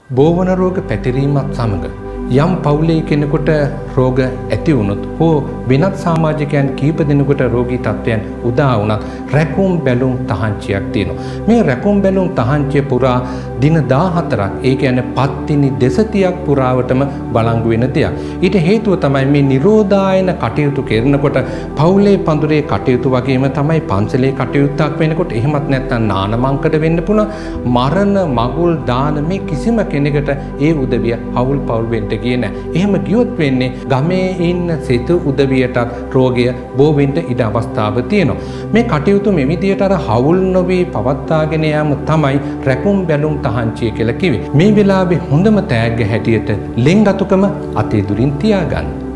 බෝවන රෝග පැතිරීමත් සමග යම් පවුලේ කෙනෙකුට රෝග ඇති වුණොත් හෝ වෙනත් සමාජිකයන් කීප දෙනෙකුට රෝගී තත්ත්වයන් උදා වුණත් රැකුම් බැලුම් තහංචියක් තියෙනවා. මේ රැකුම් බැලුම් තහංචිය පුරා දින 14ක් ඒ කියන්නේ පත්තිනි දෙසතියක් පුරාවටම බලංගු වෙන දෙයක්. ඊට හේතුව තමයි මේ නිරෝධායන කටයුතු කරනකොට පවුලේ පඳුරේ කටයුතු වගේම තමයි පන්සලේ කටයුත්තක් වෙනකොට එහෙමත් නැත්නම් නානමංකඩ වෙන්න පුළුවන් මරණ මගුල් දාන මේ කිසිම කෙනෙකුට ඒ උදවිය හවුල් පවුල් වෙන්න ගියේ නැහැ. එහෙම ගියොත් වෙන්නේ ගමේ ඉන්න සිත උදවියටත් රෝගය බෝ වෙන්න ඉඩ අවස්ථාව තියෙනවා. මේ කටයුතු මේ විදියට අර හවුල් නොවි පවත්වාගෙන යාම තමයි රැකුම් බැලුම් තහංචිය කියලා කිව්වේ. මේ වෙලාවේ හොඳම තෑග්ග හැටියට ලෙන්ගතුකම අතේ දුරින් තියාගන්න.